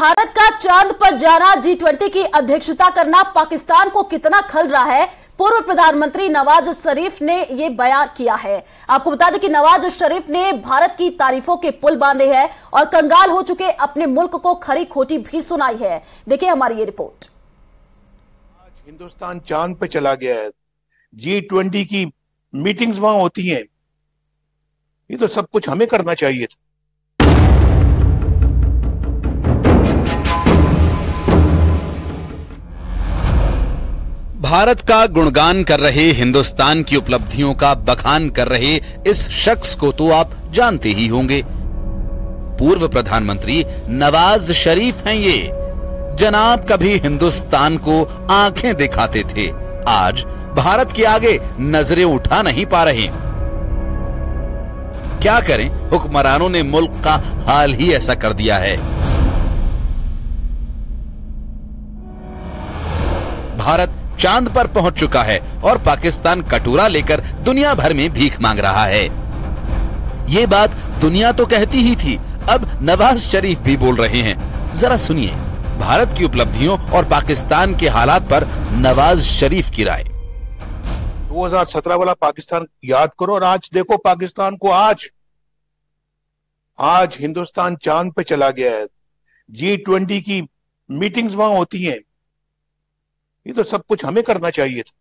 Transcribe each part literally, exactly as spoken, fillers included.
भारत का चांद पर जाना, जी ट्वेंटी की अध्यक्षता करना पाकिस्तान को कितना खल रहा है, पूर्व प्रधानमंत्री नवाज शरीफ ने यह बयान किया है। आपको बता दें कि नवाज शरीफ ने भारत की तारीफों के पुल बांधे हैं और कंगाल हो चुके अपने मुल्क को खरी खोटी भी सुनाई है। देखिए हमारी ये रिपोर्ट। आज हिंदुस्तान चांद पे चला गया है। जी ट्वेंटी की मीटिंग्स वहां होती हैं। ये तो सब कुछ हमें करना चाहिए था। भारत का गुणगान कर रहे, हिंदुस्तान की उपलब्धियों का बखान कर रहे इस शख्स को तो आप जानते ही होंगे। पूर्व प्रधानमंत्री नवाज शरीफ हैं ये। जनाब कभी हिंदुस्तान को आंखें दिखाते थे, आज भारत के आगे नजरें उठा नहीं पा रहे। क्या करें, हुक्मरानों ने मुल्क का हाल ही ऐसा कर दिया है। भारत चांद पर पहुंच चुका है और पाकिस्तान कटोरा लेकर दुनिया भर में भीख मांग रहा है। ये बात दुनिया तो कहती ही थी, अब नवाज शरीफ भी बोल रहे हैं। जरा सुनिए भारत की उपलब्धियों और पाकिस्तान के हालात पर नवाज शरीफ की राय। दो हज़ार सत्रह वाला पाकिस्तान याद करो और आज देखो पाकिस्तान को। आज आज हिंदुस्तान चांद पे चला गया है। जी ट्वेंटी की मीटिंग्स वहां होती हैं। ये तो सब कुछ हमें करना चाहिए था।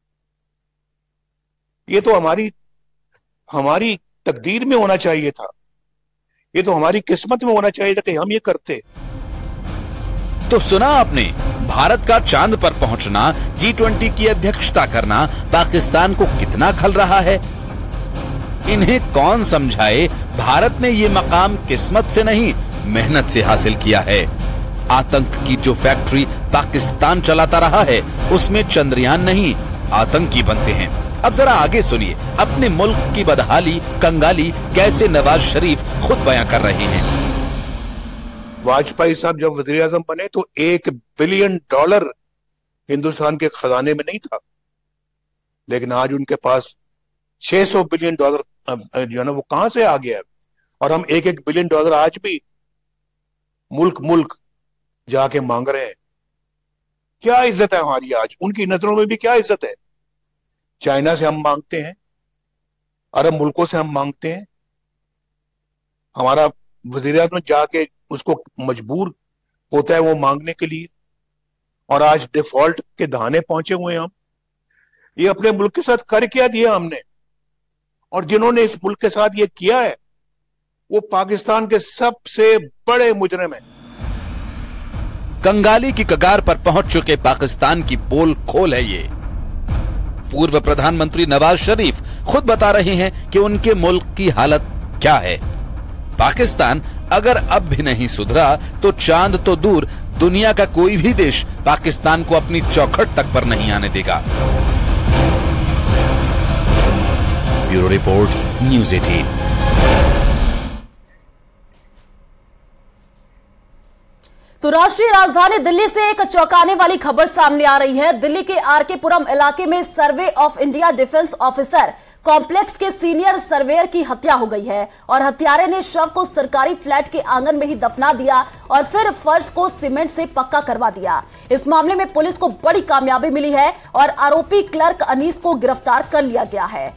ये तो हमारी हमारी तकदीर में होना चाहिए था। ये तो हमारी किस्मत में होना चाहिए था कि हम ये करते। तो सुना आपने, भारत का चांद पर पहुंचना, जी ट्वेंटी की अध्यक्षता करना पाकिस्तान को कितना खल रहा है। इन्हें कौन समझाए, भारत ने ये मकाम किस्मत से नहीं मेहनत से हासिल किया है। आतंक की जो फैक्ट्री पाकिस्तान चलाता रहा है उसमें चंद्रयान नहीं आतंकी बनते हैं। अब जरा आगे सुनिए अपने मुल्क की बदहाली, कंगाली कैसे नवाज शरीफ खुद बयां कर रहे हैं। वाजपेयी साहब जब वजीर आजम बने तो एक बिलियन डॉलर हिंदुस्तान के खजाने में नहीं था, लेकिन आज उनके पास छह सौ बिलियन डॉलर जो है ना वो कहां से आ गया है। और हम एक एक बिलियन डॉलर आज भी मुल्क मुल्क जाके मांग रहे हैं। क्या इज्जत है हमारी आज, उनकी नजरों में भी क्या इज्जत है। चाइना से हम मांगते हैं, अरब मुल्कों से हम मांगते हैं। हमारा वजीर आज़म जाके उसको मजबूर होता है वो मांगने के लिए, और आज डिफॉल्ट के दहाने पहुंचे हुए हैं हम। ये अपने मुल्क के साथ कर क्या दिया हमने, और जिन्होंने इस मुल्क के साथ ये किया है वो पाकिस्तान के सबसे बड़े मुजरिम हैं। कंगाली की कगार पर पहुंच चुके पाकिस्तान की पोल खोल है ये। पूर्व प्रधानमंत्री नवाज शरीफ खुद बता रहे हैं कि उनके मुल्क की हालत क्या है। पाकिस्तान अगर अब भी नहीं सुधरा तो चांद तो दूर, दुनिया का कोई भी देश पाकिस्तान को अपनी चौखट तक पर नहीं आने देगा। ब्यूरो रिपोर्ट, न्यूज़ अठारह। तो राष्ट्रीय राजधानी दिल्ली से एक चौंकाने वाली खबर सामने आ रही है। दिल्ली के आरके पुरम इलाके में survey of India defence officer complex के सीनियर सर्वेयर की हत्या हो गई है और हत्यारे ने शव को सरकारी फ्लैट के आंगन में ही दफना दिया और फिर फर्श को सीमेंट से पक्का करवा दिया। इस मामले में पुलिस को बड़ी कामयाबी मिली है और आरोपी क्लर्क अनीस को गिरफ्तार कर लिया गया है।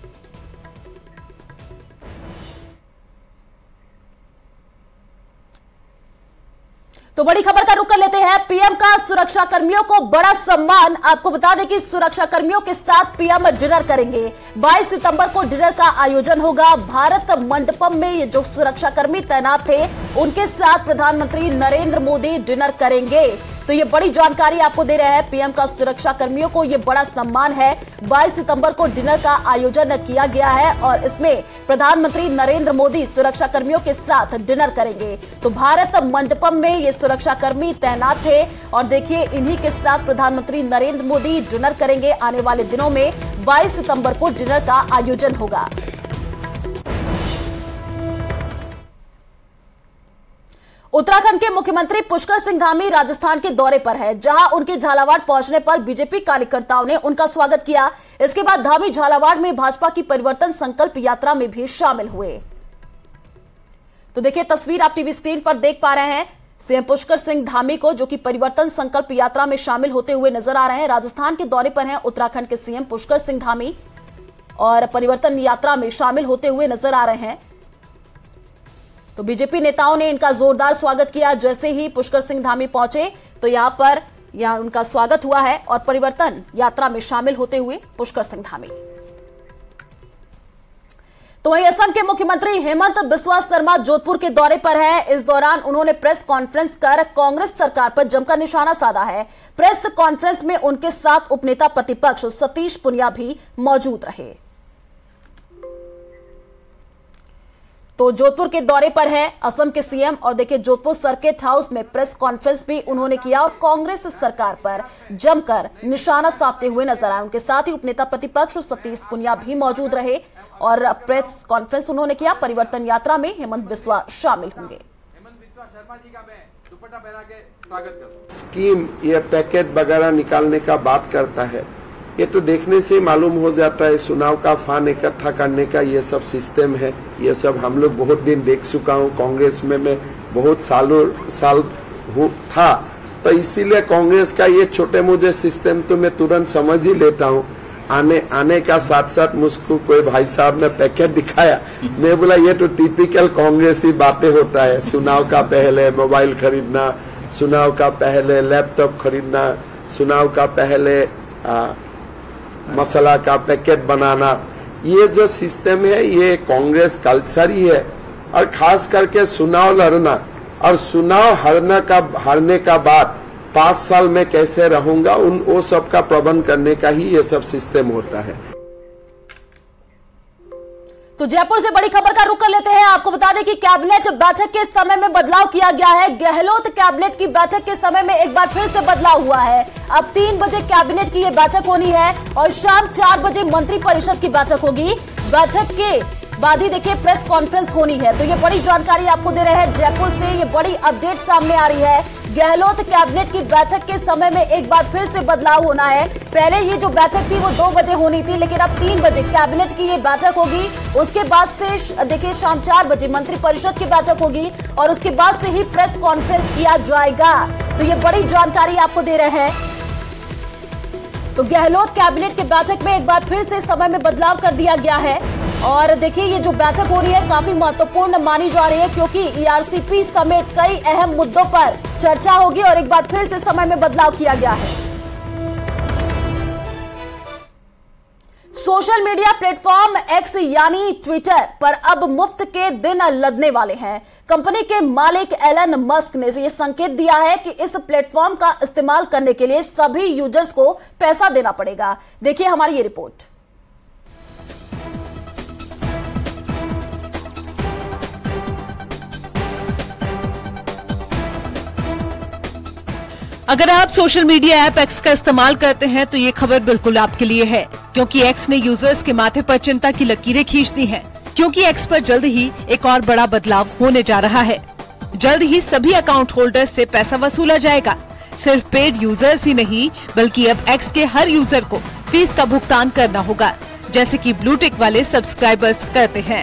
तो बड़ी खबर का रुख कर लेते हैं। पीएम का सुरक्षा कर्मियों को बड़ा सम्मान। आपको बता दें कि सुरक्षा कर्मियों के साथ पीएम डिनर करेंगे। बाईस सितंबर को डिनर का आयोजन होगा। भारत मंडपम में ये जो सुरक्षा कर्मी तैनात थे उनके साथ प्रधानमंत्री नरेंद्र मोदी डिनर करेंगे। तो ये बड़ी जानकारी आपको दे रहे हैं। पीएम का सुरक्षा कर्मियों को ये बड़ा सम्मान है। बाईस सितंबर को डिनर का आयोजन किया गया है और इसमें प्रधानमंत्री नरेंद्र मोदी सुरक्षा कर्मियों के साथ डिनर करेंगे। तो भारत मंडपम में ये सुरक्षा कर्मी तैनात थे और देखिए इन्हीं के साथ प्रधानमंत्री नरेंद्र मोदी डिनर करेंगे। आने वाले दिनों में बाईस सितंबर को डिनर का आयोजन होगा। उत्तराखंड के मुख्यमंत्री पुष्कर सिंह धामी राजस्थान के दौरे पर है, जहां उनके झालावाड़ पहुंचने पर बीजेपी कार्यकर्ताओं ने उनका स्वागत किया। इसके बाद धामी झालावाड़ में भाजपा की परिवर्तन संकल्प यात्रा में भी शामिल हुए। तो देखिए तस्वीर आप टीवी स्क्रीन पर देख पा रहे हैं। सीएम पुष्कर सिंह धामी को, जो कि परिवर्तन संकल्प यात्रा में शामिल होते हुए नजर आ रहे हैं। राजस्थान के दौरे पर हैं उत्तराखंड के सीएम पुष्कर सिंह धामी और परिवर्तन यात्रा में शामिल होते हुए नजर आ रहे हैं। तो बीजेपी नेताओं ने इनका जोरदार स्वागत किया। जैसे ही पुष्कर सिंह धामी पहुंचे तो यहां पर यहां उनका स्वागत हुआ है और परिवर्तन यात्रा में शामिल होते हुए पुष्कर सिंह धामी। तो वहीं असम के मुख्यमंत्री हेमंत बिस्वा शर्मा जोधपुर के दौरे पर हैं। इस दौरान उन्होंने प्रेस कॉन्फ्रेंस कर कांग्रेस सरकार पर जमकर निशाना साधा है। प्रेस कॉन्फ्रेंस में उनके साथ उपनेता प्रतिपक्ष सतीश पुनिया भी मौजूद रहे। तो जोधपुर के दौरे पर है असम के सीएम और देखिए जोधपुर सर्किट हाउस में प्रेस कॉन्फ्रेंस भी उन्होंने किया और कांग्रेस सरकार पर जमकर निशाना साधते हुए नजर आए। उनके साथ ही उपनेता प्रतिपक्ष सतीश पुनिया भी मौजूद रहे और प्रेस कॉन्फ्रेंस उन्होंने किया। परिवर्तन यात्रा में हेमंत बिस्वा शामिल होंगे। हेमंत बिस्वा शर्मा जी का मैं दुपट्टा पहना के स्वागत करता हूं। स्कीम ये पैकेट वगैरह निकालने का बात करता है, ये तो देखने से मालूम हो जाता है चुनाव का फंड इकट्ठा करने का ये सब सिस्टम है। ये सब हम लोग बहुत दिन देख चुका हूँ। कांग्रेस में मैं बहुत सालों साल था, तो इसीलिए कांग्रेस का ये छोटे मोटे सिस्टम तो मैं तुरंत समझ ही लेता हूँ। आने आने का साथ साथ मुझको कोई भाई साहब ने पैकेट दिखाया, मैं बोला ये तो टिपिकल कांग्रेसी बातें होता है। चुनाव का पहले मोबाइल खरीदना, चुनाव का पहले लैपटॉप खरीदना, चुनाव का पहले आ, मसाला का पैकेट बनाना, ये जो सिस्टम है ये कांग्रेस कल्चर ही है। और खास करके चुनाव लड़ना और चुनाव हारने का हारने का बाद पांच साल में कैसे रहूंगा, उन वो सब का प्रबंध करने का ही ये सब सिस्टम होता है। तो जयपुर से बड़ी खबर का रुख कर लेते हैं। आपको बता दें कि कैबिनेट बैठक के समय में बदलाव किया गया है। गहलोत कैबिनेट की बैठक के समय में एक बार फिर से बदलाव हुआ है। अब तीन बजे कैबिनेट की ये बैठक होनी है और शाम चार बजे मंत्रिपरिषद की बैठक होगी। बैठक के बाद ही देखिए प्रेस कॉन्फ्रेंस होनी है। तो ये बड़ी जानकारी आपको दे रहे हैं जयपुर से, ये बड़ी अपडेट सामने आ रही है। गहलोत कैबिनेट की बैठक के समय में एक बार फिर से बदलाव होना है। पहले ये जो बैठक थी वो दो बजे होनी थी, लेकिन अब तीन बजे कैबिनेट की ये बैठक होगी। उसके बाद से देखिए शाम चार बजे मंत्रिपरिषद की बैठक होगी और उसके बाद से ही प्रेस कॉन्फ्रेंस किया जाएगा। तो ये बड़ी जानकारी आपको दे रहे हैं। तो गहलोत कैबिनेट की बैठक में एक बार फिर से समय में बदलाव कर दिया गया है और देखिए ये जो बैठक हो रही है काफी महत्वपूर्ण मानी जा रही है, क्योंकि ईआरसीपी समेत कई अहम मुद्दों पर चर्चा होगी और एक बार फिर से समय में बदलाव किया गया है। सोशल मीडिया प्लेटफॉर्म एक्स यानी ट्विटर पर अब मुफ्त के दिन लदने वाले हैं। कंपनी के मालिक एलन मस्क ने यह संकेत दिया है कि इस प्लेटफॉर्म का इस्तेमाल करने के लिए सभी यूजर्स को पैसा देना पड़ेगा। देखिए हमारी ये रिपोर्ट। अगर आप सोशल मीडिया ऐप एक्स का इस्तेमाल करते हैं तो ये खबर बिल्कुल आपके लिए है, क्योंकि एक्स ने यूजर्स के माथे पर चिंता की लकीरें खींच दी हैं, क्योंकि एक्स पर जल्द ही एक और बड़ा बदलाव होने जा रहा है। जल्द ही सभी अकाउंट होल्डर्स से पैसा वसूला जाएगा। सिर्फ पेड यूजर्स ही नहीं, बल्कि अब एक्स के हर यूजर को फीस का भुगतान करना होगा, जैसे कि ब्लू टिक वाले सब्सक्राइबर्स करते हैं।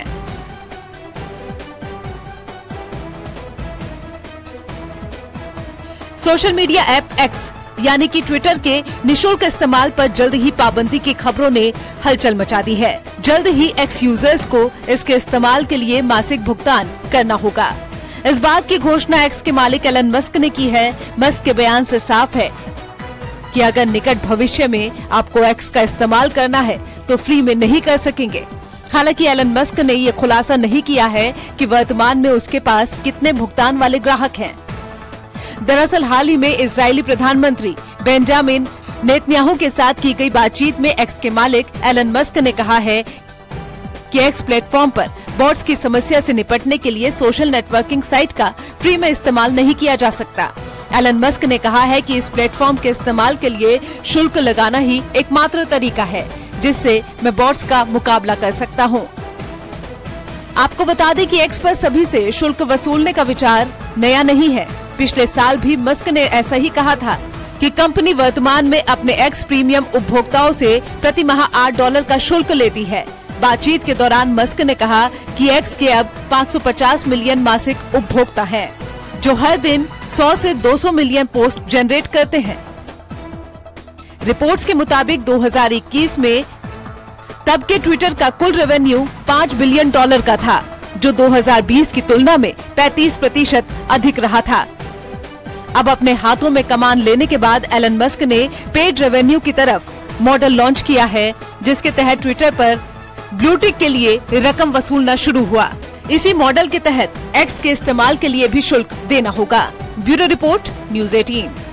सोशल मीडिया ऐप एक्स यानी कि ट्विटर के निशुल्क इस्तेमाल पर जल्द ही पाबंदी की खबरों ने हलचल मचा दी है। जल्द ही एक्स यूजर्स को इसके इस्तेमाल के लिए मासिक भुगतान करना होगा। इस बात की घोषणा एक्स के मालिक एलन मस्क ने की है। मस्क के बयान से साफ है कि अगर निकट भविष्य में आपको एक्स का इस्तेमाल करना है तो फ्री में नहीं कर सकेंगे। हालांकि एलन मस्क ने यह खुलासा नहीं किया है कि वर्तमान में उसके पास कितने भुगतान वाले ग्राहक हैं। दरअसल हाल ही में इजरायली प्रधानमंत्री बेंजामिन नेतन्याहू के साथ की गई बातचीत में एक्स के मालिक एलन मस्क ने कहा है कि एक्स प्लेटफॉर्म पर बॉट्स की समस्या से निपटने के लिए सोशल नेटवर्किंग साइट का फ्री में इस्तेमाल नहीं किया जा सकता। एलन मस्क ने कहा है कि इस प्लेटफॉर्म के इस्तेमाल के लिए शुल्क लगाना ही एकमात्र तरीका है जिससे मैं बॉट्स का मुकाबला कर सकता हूँ। आपको बता दें कि एक्स पर सभी से शुल्क वसूलने का विचार नया नहीं है। पिछले साल भी मस्क ने ऐसा ही कहा था कि कंपनी वर्तमान में अपने एक्स प्रीमियम उपभोक्ताओं से प्रति माह आठ डॉलर का शुल्क लेती है। बातचीत के दौरान मस्क ने कहा कि एक्स के अब पाँच सौ पचास मिलियन मासिक उपभोक्ता हैं, जो हर दिन सौ से दो सौ मिलियन पोस्ट जनरेट करते हैं। रिपोर्ट्स के मुताबिक दो हज़ार इक्कीस में तब के ट्विटर का कुल रेवेन्यू पाँच बिलियन डॉलर का था, जो दो हज़ार बीस की तुलना में पैंतीस प्रतिशत अधिक रहा था। अब अपने हाथों में कमान लेने के बाद एलन मस्क ने पेड रेवेन्यू की तरफ मॉडल लॉन्च किया है, जिसके तहत ट्विटर पर ब्लू टिक के लिए रकम वसूलना शुरू हुआ। इसी मॉडल के तहत एक्स के इस्तेमाल के लिए भी शुल्क देना होगा। ब्यूरो रिपोर्ट, न्यूज़ अठारह।